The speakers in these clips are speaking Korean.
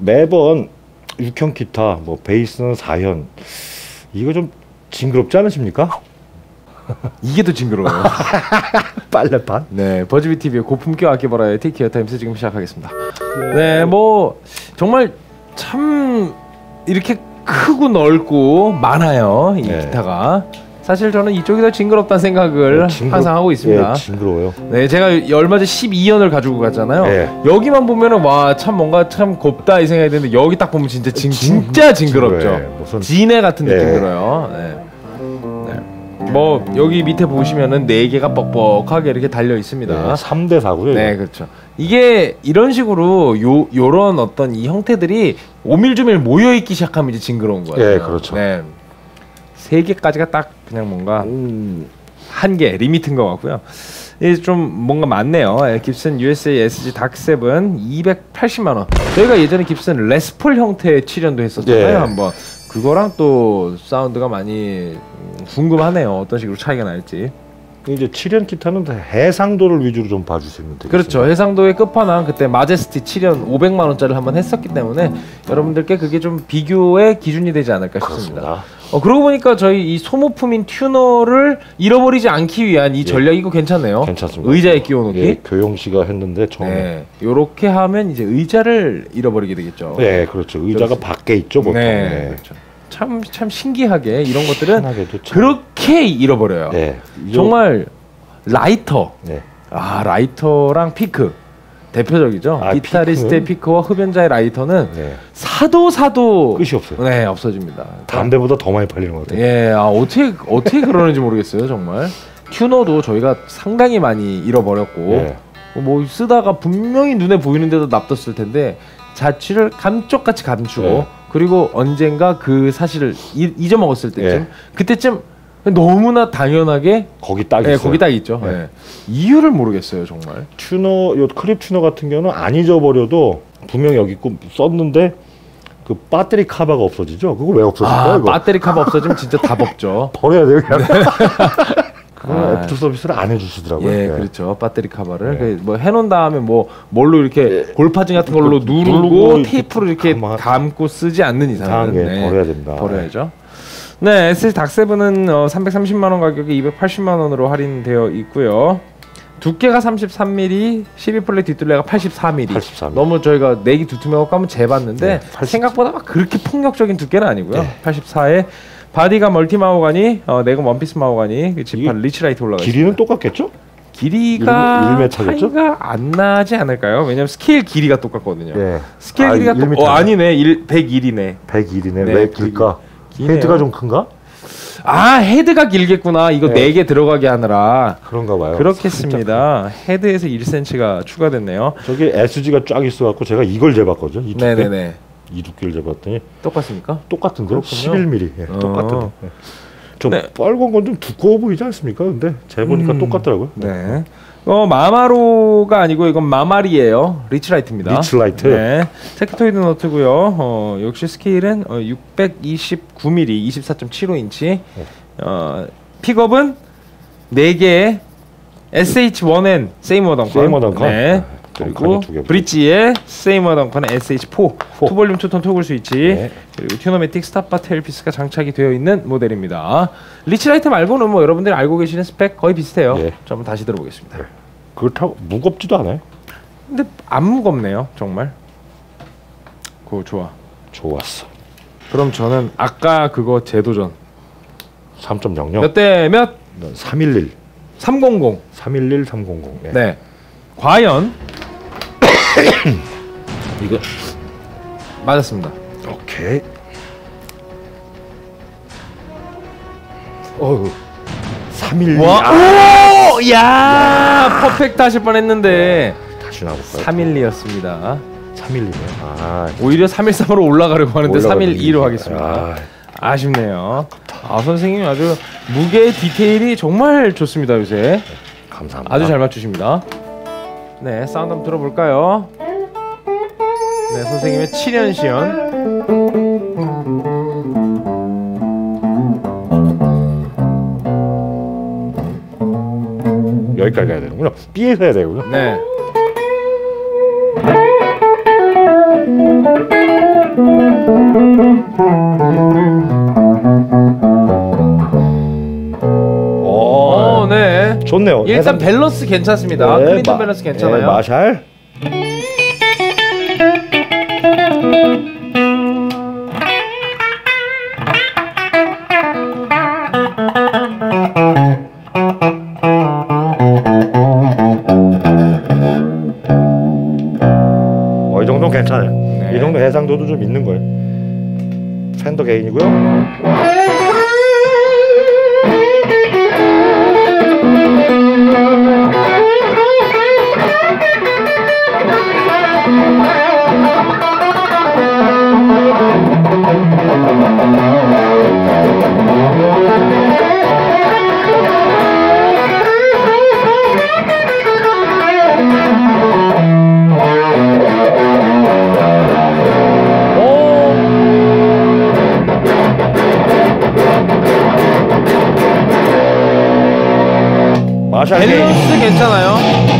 매번 6현 기타, 뭐 베이스는 4현, 이거 좀 징그럽지 않으십니까? 이게 더 징그러워요. 빨래판? 네, 버즈비 TV의 고품격 악기 버라이어티 기어 타임스 지금 시작하겠습니다. 네, 뭐 정말 참 이렇게 크고 넓고 많아요, 이 기타가. 사실 저는 이쪽이 더 징그럽다는 생각을 항상 하고 있습니다. 예, 징그러워요. 네, 제가 얼마 전 12연을 가지고 갔잖아요. 여기만 보면은 와, 참 뭔가 참 곱다 이 생각이 드는데 여기 딱 보면 진짜 진짜 징그럽죠. 무슨 진해 같은 느낌 들어요. 네. 뭐 여기 밑에 보시면은 4개가 뻑뻑하게 이렇게 달려 있습니다. 3대 4고요. 네, 그렇죠. 이게 이런 식으로 요런 어떤 이 형태들이 오밀조밀 모여 있기 시작하면 이제 징그러운 거예요. 예, 그렇죠. 네. 3개까지가 딱 그냥 뭔가 한계 리미트인 것 같고요. 이게 좀 뭔가 많네요. 깁슨 USA SG 닥7 280만 원. 저희가 예전에 깁슨 레스폴 형태의 7연도 했었잖아요. 한번. 그거랑 또 사운드가 많이 궁금하네요. 어떤 식으로 차이가 날지. 이제 7연 기타는 해상도를 위주로 좀 봐주시면 되겠습니다. 그렇죠. 해상도의 끝판왕 그때 마제스티 7연 500만 원짜리를 한번 했었기 때문에 여러분들께 그게 좀 비교의 기준이 되지 않을까 싶습니다. 그러고 보니까 저희 이 소모품인 튜너를 잃어버리지 않기 위한 이 전략 이거 괜찮네요. 괜찮습니다. 의자에 끼워놓기. 예, 교용 씨가 했는데 처음에. 네, 요렇게 하면 이제 의자를 잃어버리게 되겠죠. 네, 그렇죠. 의자가 밖에 있죠, 보통. 네, 그렇죠. 참 신기하게 이런 것들은 참... 그렇게 잃어버려요. 네, 정말 라이터. 네. 아, 라이터랑 피크 대표적이죠. 기타리스트의 피크와 흡연자의 라이터는 사도 끝이 없어요. 네, 없어집니다. 담배보다 더 많이 팔리는 것 같아요. 예, 어떻게 그러는지 모르겠어요, 정말. 튜너도 저희가 상당히 많이 잃어버렸고 뭐 쓰다가 분명히 눈에 보이는데도 납뒀을 텐데 자취를 감쪽같이 감추고 그리고 언젠가 그 사실을 잊어먹었을 때쯤 그때쯤 너무나 당연하게 거기 딱 있어요. 거기 딱 있죠. 이유를 모르겠어요, 정말. 튜너, 요 크립 튜너 같은 경우는 안 잊어버려도 분명히 여기 있고 썼는데 그 배터리 카바가 없어지죠. 그거 왜 없어질까요? 이거? 배터리 카바 없어지면 진짜 답 없죠. 버려야 돼요, 그냥. 그건 애프터 서비스를 안 해주시더라고요. 예, 그렇죠. 배터리 카바를 뭐 해놓은 다음에 뭐 뭘로 이렇게 골파진 같은 걸로 누르고 테이프로 이렇게 감고 쓰지 않는 이상은 버려야 됩니다. 버려야죠. 네, SG 닥7은 330만 원 가격에 280만 원으로 할인되어 있고요. 두께가 33mm, 12플랫 뒷둘레가 84mm. 너무 저희가 내기 두툼하고 까면 재봤는데 생각보다 막 그렇게 폭력적인 두께는 아니고요. 84에 바디가 멀티 마호가니, 내건 원피스 마호가니, 지판 리치라이트 올라가 있습니다. 길이는 똑같겠죠? 길이가 차이가 안 나지 않을까요? 왜냐면 스케일 길이가 똑같거든요. 스케일 길이가 아니네, 101이네. 101이네. 왜 길까? 헤드가 좀 큰가? 아, 헤드가 길겠구나. 이거 4개 들어가게 하느라. 그런가 봐요. 그렇겠습니다. 헤드에서 1cm가 추가됐네요. 저기 SG가 쫙 있어갖고 제가 이걸 재봤거든요. 이 두께. 네네네. 이 두께를 재봤더니 똑같습니까? 똑같은데요. 11mm. 똑같은데. 좀 빨간 건 좀 두꺼워 보이지 않습니까? 근데 재보니까 똑같더라고요. 네. 마마로가 아니고 이건 마마리예요. 리치라이트입니다. 리치라이트. 네. 테크토이드 너트고요. 역시 스케일은 629mm, 24.75인치. 픽업은 4개의 SH1N 세이머 덩컨. 네. 그리고 브릿지에 세이머 덩컨의 SH4 투볼륨 투톤 토글 스위치 그리고 튜너매틱 스탑바 테일피스가 장착이 되어 있는 모델입니다. 리치라이트 말고는 뭐 여러분들이 알고 계시는 스펙 거의 비슷해요. 저 한번 다시 들어보겠습니다. 그렇다고 무겁지도 않아요. 근데 안 무겁네요, 정말. 그거 좋았어. 그럼 저는 아까 그거 재도전 3.00 몇 대 몇? 311 300 311 300 네. 과연 이거 맞았습니다. 오케이. 312. 오! 야! 퍼펙트 하실 뻔했는데 다시 나볼까요? 312였습니다. 312네요. 오히려 313으로 올라가려고 하는데 312로 하겠습니다. 아쉽네요. 선생님이 아주 무게 디테일이 정말 좋습니다, 요새. 감사합니다. 아주 잘 맞추십니다. 네, 사운드 한번 들어볼까요? 네, 선생님의 7연 시연. 여기까지 가야 되는군요. B에서 해야 되고요. 네. 네. 좋네요. 일단 밸런스 괜찮습니다. 네, 클린턴 밸런스 괜찮아요. 네, 마샬. 이 정도는 괜찮아요. 네. 이 정도 해상도도 좀 있는 거예요. 팬더 게인이고요. 마샬 게인. 밸런스 괜찮아요.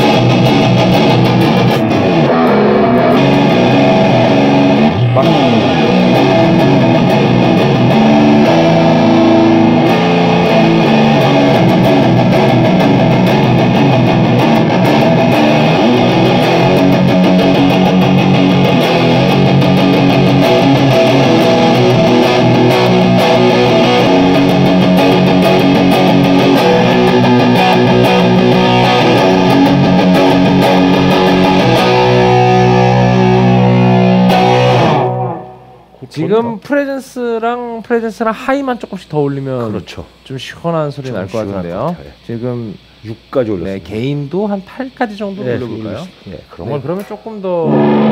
지금 프레젠스랑 하이만 조금씩 더 올리면 그렇죠. 좀 시원한 소리 날 것 같은데요. 지금 6까지 올렸어요. 네, 게인도 한 8까지 정도 네, 올려볼까요? 네, 그러면 조금 더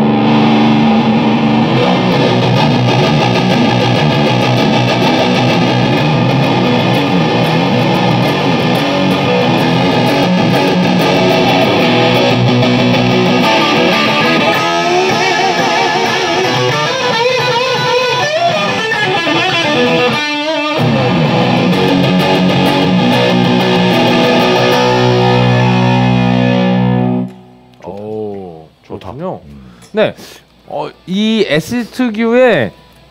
좋군요. 네, 이 S 특유의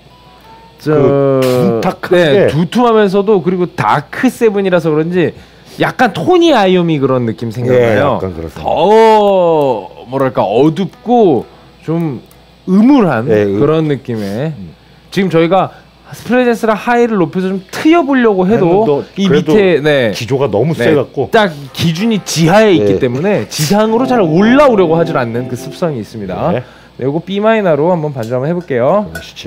둔탁하게 두툼하면서도 그리고 다크 세븐이라서 그런지 약간 토니 아이오미 그런 느낌 생각나요. 약간 그렇습니다. 더 뭐랄까 어둡고 좀 음울한 그런 느낌의 지금 저희가 프레젠스랑 하이를 높여서 좀 트여보려고 해도 이 밑에 기조가 너무 세갖고 딱 기준이 지하에 있기 때문에 지상으로 잘 올라오려고 하질 않는 그 습성이 있습니다. 네, 이거 B 마이너로 한번 반주 한번 해볼게요. 그러시죠.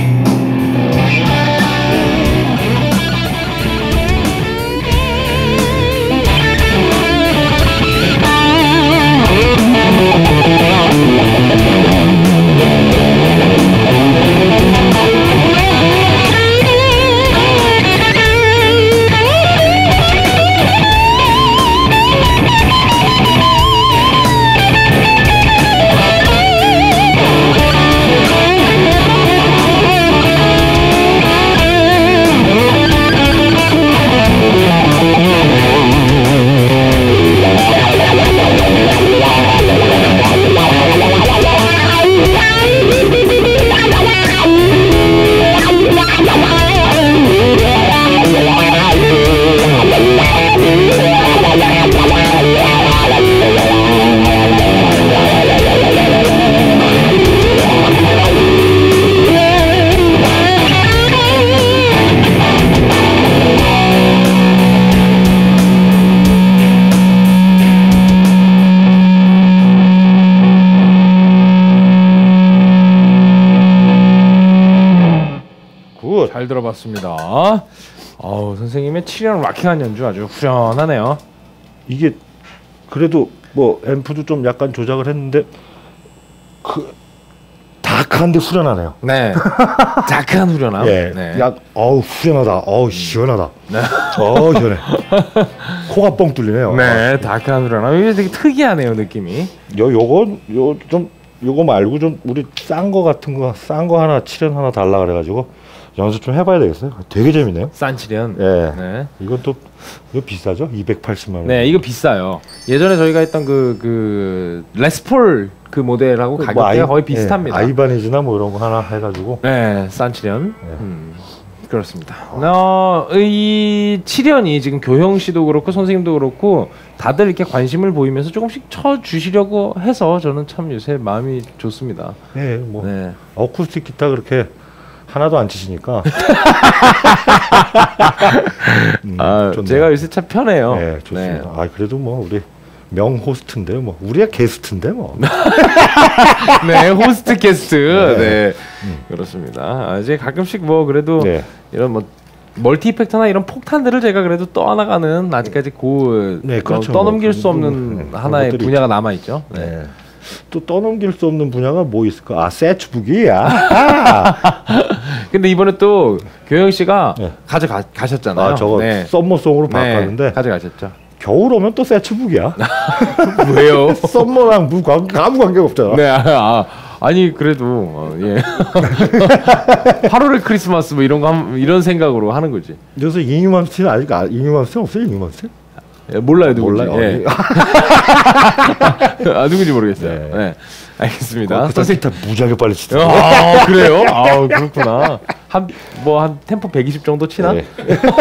잘 들어봤습니다. 선생님의 치밀한 락킹한 연주 아주 후련하네요. 이게 그래도 뭐 앰프도 좀 약간 조작을 했는데 다크한데 후련하네요. 네, 다크한 후련함. 예, 네. 후련하다. 시원하다. 네. 시원해. 코가 뻥 뚫리네요. 네, 다크한 후련함. 이게 되게 특이하네요 느낌이. 요거 말고 좀 우리 싼 거 하나 7원 하나 달라 그래가지고 연습 좀 해봐야 되겠어요. 되게 재밌네요. 산치련. 예. 네. 이건 또 이거 비싸죠? 280만 원. 네, 이거 비싸요. 예전에 저희가 했던 그 레스폴 그 모델하고 가격대가 거의 비슷합니다. 예, 아이바니즈나 뭐 이런 거 하나 해가지고. 네, 산치련. 예. 그렇습니다. 이 치련이 지금 교형 씨도 그렇고 선생님도 그렇고 다들 이렇게 관심을 보이면서 조금씩 쳐주시려고 해서 저는 참 요새 마음이 좋습니다. 네, 뭐 네. 어쿠스틱 기타 그렇게 하나도 안 치시니까. 좋네요. 제가 요새 참 편해요. 네, 좋습니다. 네. 아, 그래도 뭐 우리 명 호스트인데 뭐 우리가 게스트인데 뭐. 네, 호스트 게스트. 네. 네, 그렇습니다. 이제 가끔씩 뭐 그래도 네. 이런 뭐 멀티 이펙터나 이런 폭탄들을 제가 그래도 떠나가는 아직까지 네, 그렇죠. 떠넘길 수 없는 하나의 분야가 남아 있죠. 네. 네. 또 떠넘길 수 없는 분야가 뭐 있을까? 아, 세츠북이야. 근데 이번에 또 교영 씨가 네. 가져가셨잖아요. 아, 저거 네. 썸머송으로 바꿨는데 네, 가져가셨죠. 겨울 오면 또 세츠북이야. 왜요? 썸머랑 아무 관계가 없잖아. 네, 아니 그래도 예. 8월의 크리스마스 뭐 이런 거 이런 생각으로 하는 거지. 그래서 이뉴먼스는 아직 이뉴먼스 없어요? 이뉴먼스? 예, 몰라요 누군지. 몰라요. 예. 누군지 모르겠어요. 네. 네. 알겠습니다. 선생님 다 무지하게 빨리 치더라고. 아 그래요? 아 그렇구나. 한 템포 120 정도 치나? 네.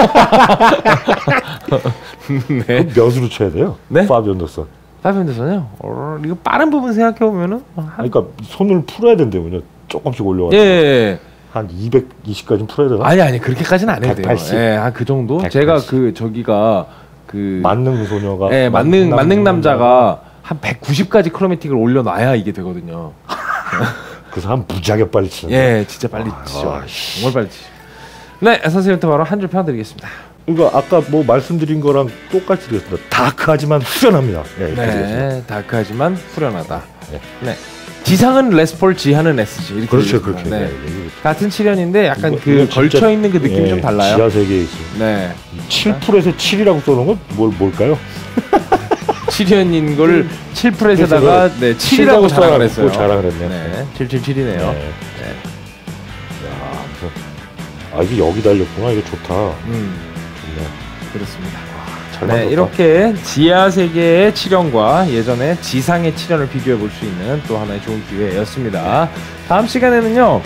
네. 몇으로 쳐야 돼요? 네? 파비 언더슨. 파이브핸드선요? 이거 빠른 부분 생각해 보면은 그러니까 손을 풀어야 된대요. 조금씩 올려가지고. 예. 한 220까지 풀어야 되나? 아니 그렇게까지는 안 해도 돼요. 180. 예, 한 그 정도. 180. 제가 저기가 만능 소녀가. 예, 만능 남자가 한 190까지 크로매틱을 올려놔야 이게 되거든요. 그 사람 무지하게 빨리 치는. 예, 진짜 빨리 치죠. 정말 빨리 치죠. 네, 선생님부터 바로 한 줄 평드리겠습니다. 그러니까 아까 뭐 말씀드린 거랑 똑같이 드렸습니다. 다크하지만 후련합니다. 예, 네, 다크하지만 후련하다. 네. 네. 지상은 레스폴, 지하는 SG. 이렇게 그렇죠, 되겠습니다. 그렇게. 네. 네. 같은 칠연인데 약간 이거 그 진짜, 걸쳐 있는 그 느낌이 좀 달라요. 지하 세계에 있습니다. 네. 7%에서 7이라고 써놓은 건 뭘까요? 7연인 걸 7%에다가 네, 7이라고 자랑을 했어요. 자랑을 했네요. 네, 777이네요. 네. 야, 이게 여기 달렸구나. 이거 좋다. 좋네. 그렇습니다. 잘 네, 만들었다. 이렇게 지하 세계의 칠연과 예전에 지상의 칠연을 비교해 볼 수 있는 또 하나의 좋은 기회였습니다. 다음 시간에는요.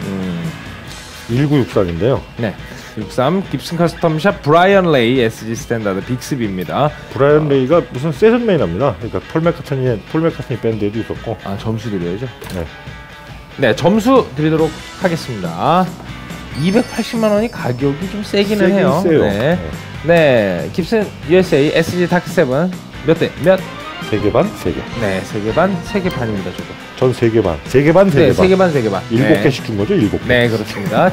1963인데요. 네. 63 깁슨 커스텀샵 브라이언 레이 SG 스탠다드 빅스비입니다. 브라이언 레이가 무슨 세션 메인입니다. 그러니까 폴 맥카트니 밴드에도 있었고. 아, 점수 드려야죠. 네. 네, 점수 드리도록 하겠습니다. 280만 원이 가격이 좀 세기는 해요. 세요. 네. 네, 깁슨 USA SG 다크7 몇 대? 몇? 3개 반? 3개. 네, 3개 반, 3개 반입니다, 저도. 전 3개 반. 3개 반, 3개 네, 반. 3개 반, 3개 반. 7개씩 준 거죠? 7개. 네, 그렇습니다.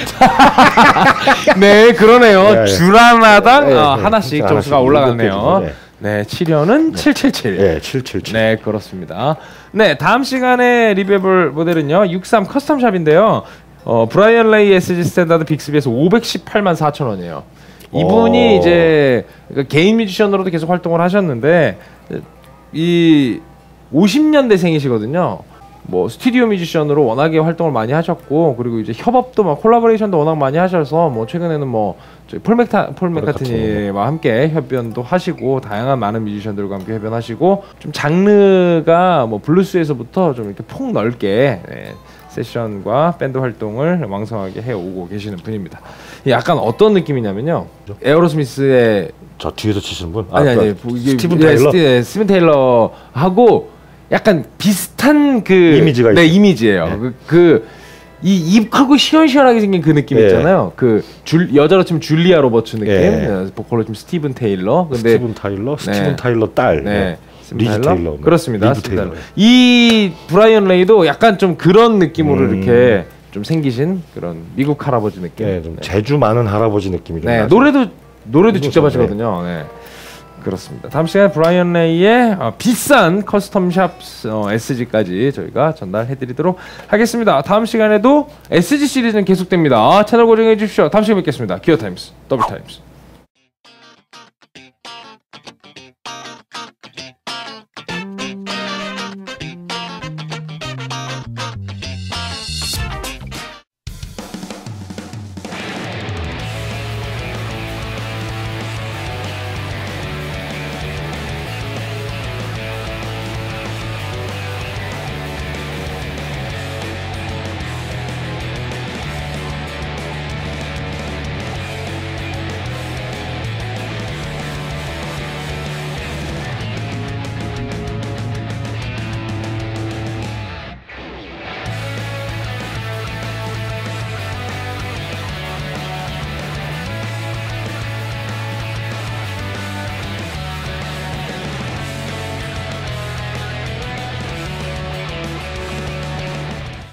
네, 그러네요. 네, 줄 하나당 네, 네. 하나씩 하나씩 점수가 올라갔네요. 네. 네, 7연은 777. 네, 777. 네, 그렇습니다. 네, 다음 시간에 리뷰해볼 모델은요, 63 커스텀샵인데요. 브라이언 레이 SG 스탠다드 빅스비에서 518만 4천 원이에요. 이분이 이제 개인 뮤지션으로도 계속 활동을 하셨는데 이 50년대생이시거든요. 뭐 스튜디오 뮤지션으로 워낙에 활동을 많이 하셨고 그리고 이제 협업도 막 콜라보레이션도 워낙 많이 하셔서 뭐 최근에는 뭐 폴 맥카트니와 함께 협연도 하시고 다양한 많은 뮤지션들과 함께 협연하시고 좀 장르가 뭐 블루스에서부터 좀 이렇게 폭넓게 세션과 밴드 활동을 왕성하게 해오고 계시는 분입니다. 약간 어떤 느낌이냐면요. 에어로스미스의 저 뒤에서 치시는 분? 아니 스티븐 테일러? 스티븐 테일러하고 약간 비슷한 그 이미지가 네, 있어요. 이미지예요. 이 입 크고 시원시원하게 생긴 그 느낌 있잖아요. 그 여자로 치면 줄리아 로버츠 느낌, 보컬로 치면 스티븐 테일러. 근데 스티븐 타일러 딸. 네. 리즈 테일러. 그렇습니다. 리즈 테일러. 이 브라이언 레이도 약간 좀 그런 느낌으로 이렇게 좀 생기신 그런 미국 할아버지 느낌. 네, 좀 재주 많은 할아버지 느낌이 좀 네, 나죠. 노래도 직접 하시거든요. 네. 그렇습니다. 다음 시간에 브라이언 레이의 비싼 커스텀샵 SG까지 저희가 전달해드리도록 하겠습니다. 다음 시간에도 SG 시리즈는 계속됩니다. 채널 고정해 주십시오. 다음 시간에 뵙겠습니다. 기어 타임스, 더블 타임스.